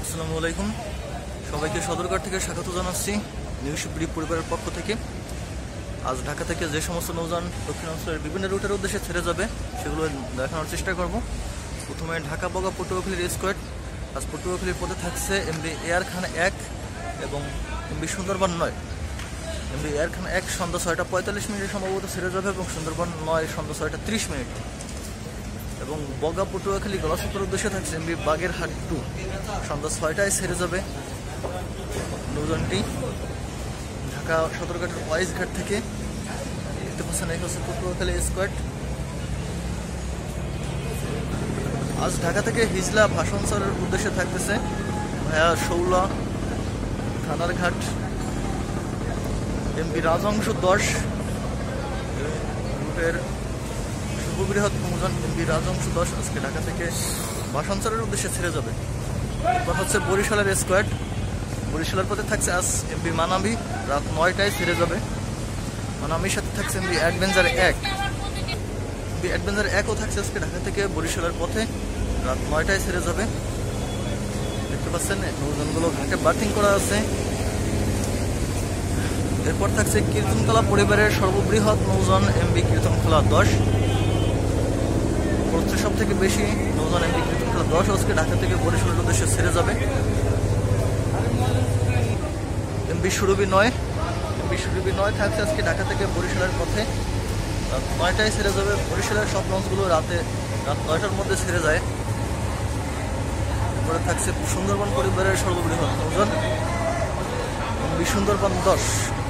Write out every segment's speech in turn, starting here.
আসসালামু আলাইকুম, সবাইকে সদরঘাট থেকে স্বাগত জানাচ্ছি নিউজ ব্রিফ পরিবারের পক্ষ থেকে। আজ ঢাকা থেকে যে সমস্ত নৌযান দক্ষিণাঞ্চলের বিভিন্ন রুটের উদ্দেশ্যে ছেড়ে যাবে সেগুলো দেখানোর চেষ্টা করব। প্রথমে ঢাকা বগা পটুয়াখালীর স্কোয়াড। আজ পটুয়াখালীর পথে থাকছে এমবি এয়ার খান 1 এবং MB Sundarban 9। MB air Khan 1 সন্ধ্যা 6টা 45 সম্ভবত ছেড়ে যাবে এবং সুন্দরবন 9 সন্ধ্যা 6টা 30। এবং বগা পটুয়াখালী গলাচিপার উদ্দেশ্যে থাকছে এমবি বাগেরহাট 2 সন্ধ্যা 6টায় ছেড়ে যাবে। নৌযানটি ঢাকা সদরঘাটের ওয়াইজ ঘাট থেকে দেখতে পাচ্ছেন, এই হচ্ছে পটুয়াখালী স্কোয়াড। আজ ঢাকা থেকে হিজলা ভাষণসারের উদ্দেশ্যে থাকতেছে ভায়া শৌলা থানারঘাট এমবি রাজংশ 10 রুটের সর্ববৃহৎ নৌযান এমবি রাজংশ 10 আজকে ঢাকা থেকে ভাষণসারের উদ্দেশ্যে ছেড়ে যাবে। এরপর হচ্ছে বরিশালের স্কোয়াড। বরিশালের পথে থাকছে আজ এমবি মানাবি, রাত 9টায় ছেড়ে যাবে। মানাবির সাথে থাকছে এমবি অ্যাডভেঞ্চার 1। এমবি অ্যাডভেঞ্চার 1ও থাকছে আজকে ঢাকা থেকে বরিশালের পথে, রাত 9টায় ছেড়ে যাবে। দেখতে পাচ্ছেন নৌযানগুলো ঘাটে বার্থিং করা আছে। এরপর থাকছে কীর্তনখোলা পরিবারের সর্ববৃহৎ নৌযান এমবি কীর্তনখোলা 10। সব থেকে বেশি নৌযান এমবি কীর্তনখোলা 10 আজকে ঢাকা থেকে বরিশালের উদ্দেশ্যে ছেড়ে যাবে। এমবি সুরভি 9। এমবি সুরভি 9 থাকছে আজকে ঢাকা থেকে বরিশালের পথে, রাত 9টায় ছেড়ে যাবে। বরিশালের সব লঞ্চগুলো রাত 9টার মধ্যে ছেড়ে যায়। এরপরে থাকছে সুন্দরবন পরিবারের সর্ববৃহৎ নৌযান এমবি সুন্দরবন 10।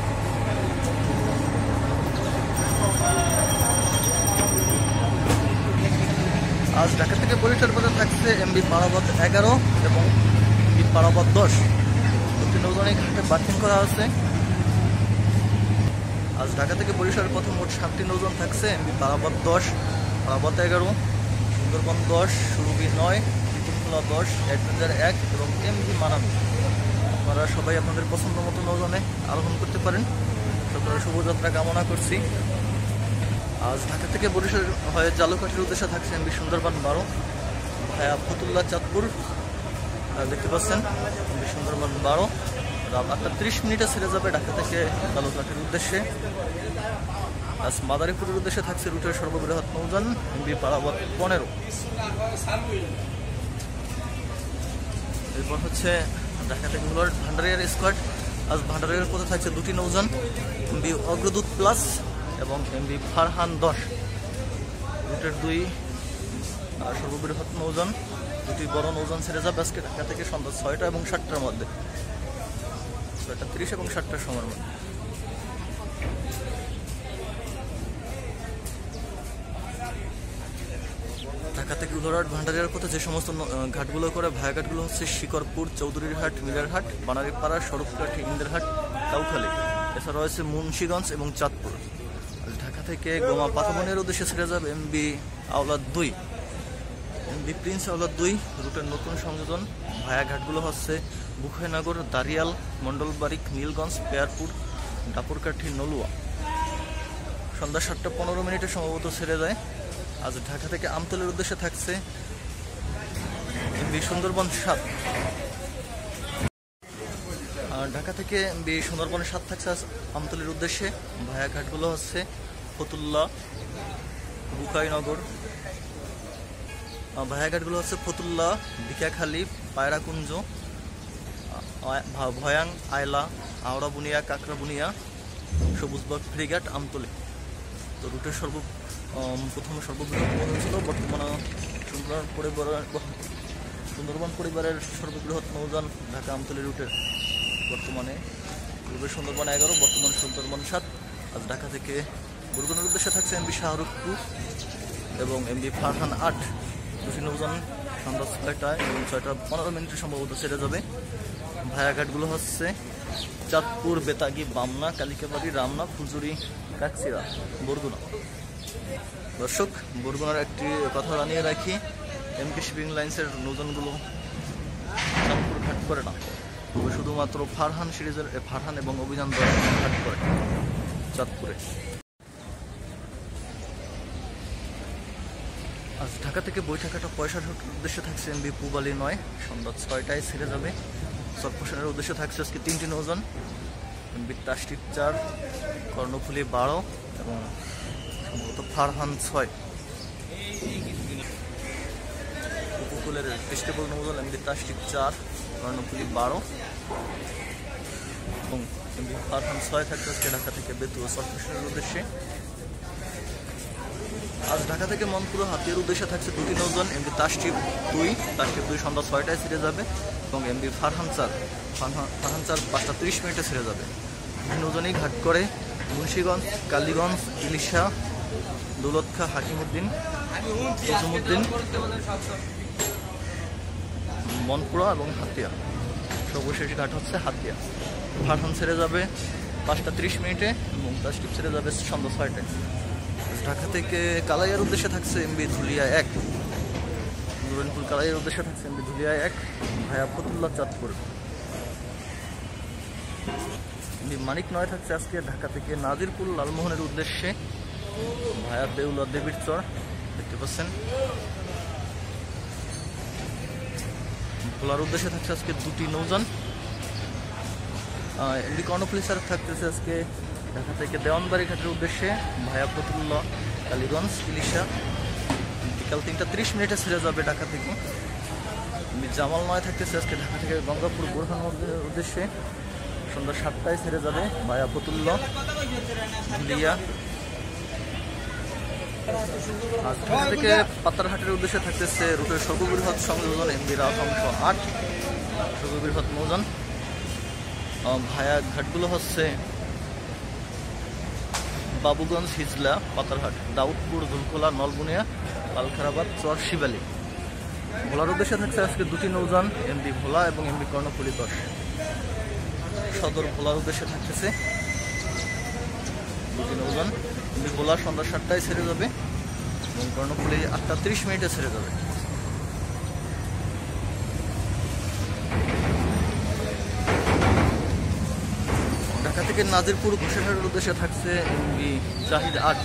আজ ঢাকা থেকে বরিশালের পথে থাকছে এমবি পারাবত 11 এবং এমবি পারাবত 10। দুটি নৌযানে ঘাটে বার্থিং করা আছে। আজ ঢাকা থেকে বরিশালের পথে মোট 7টি নৌযান থাকছে এমবি পারাবত 10, পারাবত 11, সুন্দরবন 10, সুরভি 9, কীর্তনখোলা 10, অ্যাডভেঞ্চার 1 এবং এমবি মানাবি। আপনারা সবাই আপনাদের পছন্দ মতো নৌযানে আরোহণ করতে পারেন। সকলের শুভযাত্রা কামনা করছি। আজ ঢাকা থেকে বরিশাল হয়ে জালুকাঠির উদ্দেশ্যে থাকছে এমবি সুন্দরবন 12 ভায়া ফতুল্লা চাঁদপুর। দেখতে পাচ্ছেন এমবি সুন্দরবন 12 রাত 8টা 30 ছেড়ে যাবে ঢাকা থেকে জালুকাঠির উদ্দেশ্যে। আজ মাদারীপুরের উদ্দেশ্যে থাকছে রুটের সর্ববৃহৎ নৌযান এমবি পারাবত 15। এরপর হচ্ছে ঢাকা থেকে ভান্ডারিয়ার স্কোয়াড। আজ ভান্ডারিয়ার পথে থাকছে দুটি নৌযান এমবি অগ্রদূত প্লাস এবং এমবি ফারহান 10 রুটের 2 সর্ববৃহৎ নৌযান। দুটি বড় নৌযান ছেড়ে যাবে আজকে ঢাকা থেকে সন্ধ্যা 6টা এবং 7টার মধ্যে, 6টা 30 এবং 7টার সময়ের মধ্যে। ঢাকা থেকে উদরহাট ভান্ডারিয়ার পথে যে সমস্ত ঘাটগুলো করে ভায়া ঘাটগুলো হচ্ছে শিকরপুর, চৌধুরীরহাট, মিরারহাট, বানারীপাড়া, স্বরূপকাঠি, ইন্দিরহাট, কাউখালী। এছাড়া রয়েছে মুন্সিগঞ্জ এবং চাঁদপুর। ঢাকা থেকে গোমা পাতাবনের উদ্দেশ্যে ছেড়ে যাবে MB Aolad 2, MB prince Aolad 2 রুটের নতুন সংযোজন। ভায়া ঘাটগুলো হচ্ছে বুখাইনগর, দারিয়াল, মন্ডলবাড়ি, নীলগঞ্জ, পেয়ারপুর, ডাপুরকাঠি, নলুয়া। সন্ধ্যা 7টা 15 সম্ভবত ছেড়ে যায়। আজ ঢাকা থেকে আমতলের উদ্দেশ্যে থাকছে এমবি সুন্দরবন 7। ঢাকা থেকে এমবি সুন্দরবন 7 থাকছে আজ আমতলের উদ্দেশ্যে। ভায়া ঘাটগুলো হচ্ছে ফতুল্লা, বুখাইনগর। ভায়া ঘাটগুলো হচ্ছে ফতুল্লা, বিকাখালী, পায়রাকুঞ্জ, ভয়াং, আয়লা, আওড়া বুনিয়া, কাকড়া বুনিয়া, সবুজবাগ, ফেরিঘাট, আমতলে। তো রুটের প্রথমে সর্ববৃহৎ নৌযান ছিল, বর্তমানে সুন্দরবন পরিবারের সর্ববৃহৎ নৌযান ঢাকা আমতলী রুটের। বর্তমানে পূর্বে সুন্দরবন 11, বর্তমান সুন্দরবন 7। আজ ঢাকা থেকে বরগুনার উদ্দেশ্যে থাকছে এমবি শাহরুখ 2 এবং এমবি ফারহান 8। দুটি নৌযান সন্ধ্যা 6টায় এবং 6টা 15 সম্ভবত ছেড়ে যাবে। ভায়া ঘাটগুলো হচ্ছে চাঁদপুর, বেতাগি, বামনা, কালিকাবাড়ি, রামনা, ফুলজুরি, কাকচিরা, বরগুনা। দর্শক, বরগুনার একটি কথা জানিয়ে রাখি, এমকে শিপিং লাইন্সের নৌযানগুলো চাঁদপুর ঘাট করে না, তবে শুধুমাত্র ফারহান সিরিজের ফারহান এবং অভিযান দল ঘাট করে চাঁদপুরে। আজ ঢাকা থেকে বৈঠাকাটা পয়সার উদ্দেশ্যে থাকছে এমবি পূবালি 9 সন্ধ্যা 6টায় ছেড়ে যাবে। সরপোষণের উদ্দেশ্যে থাকছে আজকে 3টি নৌযান, এমবি তাসটিপ 4, কর্ণফুলী 12 এবং সম্ভবত ফারহান 6। উপকূলের স্টেবল নৌযান এমবি তাসটিপ 4, কর্ণফুলী 12 এবং এমবি ফারহান 6 থাকছে আজকে ঢাকা থেকে বেতু ও সরপোষণের উদ্দেশ্যে। আজ ঢাকা থেকে মনপুর হাতিয়ার উদ্দেশ্যে থাকছে 2টি নৌযান, এমবি তাসটিপ 2 সন্ধ্যা 6টায় ছেড়ে যাবে এবং এমবি ফারহান 4 5টা 30 মিনিটে ছেড়ে যাবে। নৌযানই ঘাট করে মুন্সিগঞ্জ, কালীগঞ্জ, ইলিশা, দৌলতখা, হাকিমউদ্দিন, জসিমউদ্দিন, মনপুরা এবং হাতিয়া। সর্বশেষ ঘাট হচ্ছে হাতিয়া। ফারহান ছেড়ে যাবে 5টা 30 মিনিটে এবং তাসটিপ ছেড়ে যাবে সন্ধ্যা 6টায়। ঢাকা থেকে কালাইয়ার উদ্দেশ্যে থাকছে এমবি ধুলিয়া 1, নুরনপুর কালাইয়ার উদ্দেশ্যে থাকছে MB Dhulia 1 via Fatullah Chandpur. MB Manik 9 থাকছে আজকে ঢাকা থেকে নাজিরপুর লালমোহনের উদ্দেশ্যে ভায়া দেউলা দেবীর চর, দেখতে পাচ্ছেন। ভোলার উদ্দেশ্যে থাকছে আজকে 2টি নৌযান। এমবি কর্ণফুলী স্যার থাকতেছে আজকে ঢাকা থেকে দেওয়ানবাড়ি ঘাটের উদ্দেশ্যে ভায়া ফতুল্লাহ, কালীগঞ্জ, ইলিশা, বিকাল 3টা 30 মিনিটে ছেড়ে যাবে ঢাকা থেকে। জামাল 9 থাকতেছে আজকে ঢাকা থেকে গঙ্গাপুর বোরহান উদ্দেশ্যে সন্ধ্যা 7টায় ছেড়ে যাবে ভায়া ফতুল্লাহ, ধুলিয়া। আর ঢাকা থেকে পাতারহাটের উদ্দেশ্যে থাকতেছে রুটের সর্ববৃহৎ সংযোজন এমবি রাজহংস 8, সর্ববৃহৎ নৌযান। ভায়া ঘাটগুলো হচ্ছে বাবুগঞ্জ, হিজলা, পাতারহাট, দাউদপুর, ধুলখোলা, নলবুনিয়া, পালখারাবাদ, চর, শিবালী। ভোলার উদ্দেশ্যে থাকছে আজকে 2টি নৌযান, এমবি ভোলা এবং এমবি কর্ণফুলী 10। সদর ভোলার উদ্দেশ্যে থাকতেছে 2টি নৌযান, এমবি ভোলা সন্ধ্যা 7টায় ছেড়ে যাবে এবং কর্ণফুলী 8টা 30 মিনিটে ছেড়ে যাবে। ঢাকা থেকে নাজিরপুর ঘোষেরহাটের উদ্দেশ্যে থাকছে এমবি জাহিদ 8।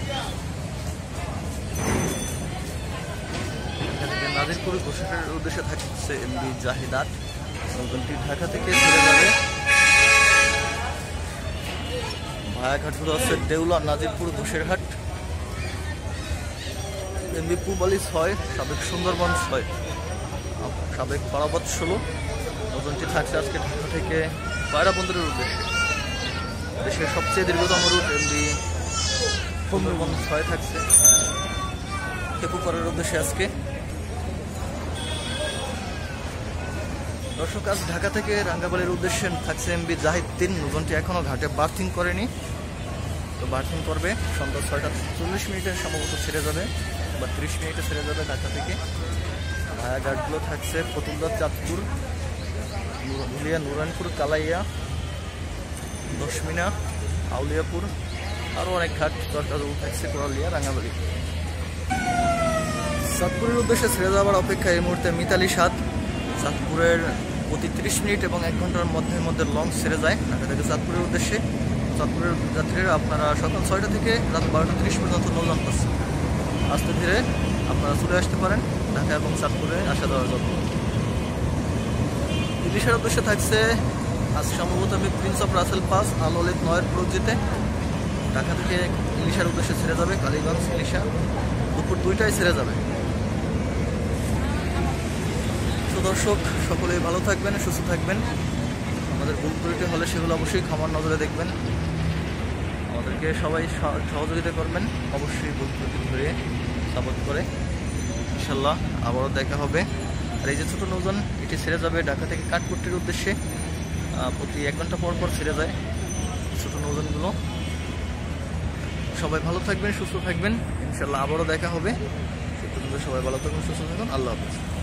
ঢাকা থেকে নাজিরপুর ঘোষেরহাটের উদ্দেশ্যে থাকছে এমবি জাহিদ 8। নৌযানটি ঢাকা থেকে ছেড়ে যাবে। ভায়া ঘাটগুলো হচ্ছে দেউলা, নাজিরপুর, ঘোষেরহাট। এমবি পূবালি 6, সাবেক সুন্দরবন 6, সাবেক পারাবত 16। নৌযানটি থাকছে আজকে ঢাকা থেকে পায়রা বন্দরের উদ্দেশ্যে। দেশের সবচেয়ে দীর্ঘতম রুট এমবি সুন্দরবন 6 থাকছে খেপুপাড়ার উদ্দেশ্যে আজকে। দর্শক, আজ ঢাকা থেকে রাঙ্গাবালির উদ্দেশ্যে থাকছে এমবি জাহিদ 3। নৌযানটি এখনো ঘাটে বার্থিং করেনি, তো বার্থিং করবে সন্ধ্যা 6টা 40 মিনিটে সম্ভবত ছেড়ে যাবে বা 30 মিনিটে ছেড়ে যাবে ঢাকা থেকে। ভায়া ঘাটগুলো থাকছে ফতুল্লাহ, চাঁদপুর, ধুলিয়া, নুরনপুর, কালাইয়া, দশমিনা, আউলিয়াপুর, আরও অনেক ঘাট দরকার থাকছে, কোরালিয়া, রাঙ্গাবাড়ি। চাঁদপুরের উদ্দেশ্যে ছেড়ে যাওয়ার অপেক্ষা এই মুহূর্তে মিতালি 7। চাঁদপুরের প্রতি 30 মিনিট এবং 1 ঘন্টার মধ্যে লঞ্চ ছেড়ে যায় ঢাকা থেকে চাঁদপুরের উদ্দেশ্যে। চাঁদপুরের যাত্রীরা আপনারা সকাল 6টা থেকে রাত 12টা 30 পর্যন্ত নৌযান পাচ্ছেন। আস্তে ধীরে আপনারা চলে আসতে পারেন ঢাকা এবং চাঁদপুরে আসা যাওয়ার জন্য। ইলিশার উদ্দেশ্যে থাকছে আজ সম্ভবত আমি প্রিন্স অফ রাসেল পাস আলোলিত 9 প্রজিতে ঢাকা থেকে ইলিশার উদ্দেশ্যে ছেড়ে যাবে কালীগঞ্জ, ইলিশা, দুপুর 2টায় ছেড়ে যাবে। তো দর্শক, সকলেই ভালো থাকবেন, সুস্থ থাকবেন। আমাদের ভুল ত্রুটি হলে সেগুলো অবশ্যই ক্ষমার নজরে দেখবেন। আমাদেরকে সবাই সহযোগিতা করবেন, অবশ্যই ভুল ত্রুটি ধরে সাপোর্ট করে। ইনশাল্লাহ আবারও দেখা হবে। আর এই যে ছোটো নৌযান, এটি ছেড়ে যাবে ঢাকা থেকে কাঠপট্টির উদ্দেশ্যে। প্রতি 1 ঘন্টা পর পর ছেড়ে যায় ছোটো নৌযানগুলো। সবাই ভালো থাকবেন, সুস্থ থাকবেন। ইনশাল্লাহ আবারও দেখা হবে। সে পর্যন্ত সবাই ভালো থাকুন, সুস্থ থাকুন। আল্লাহ হাফেজ।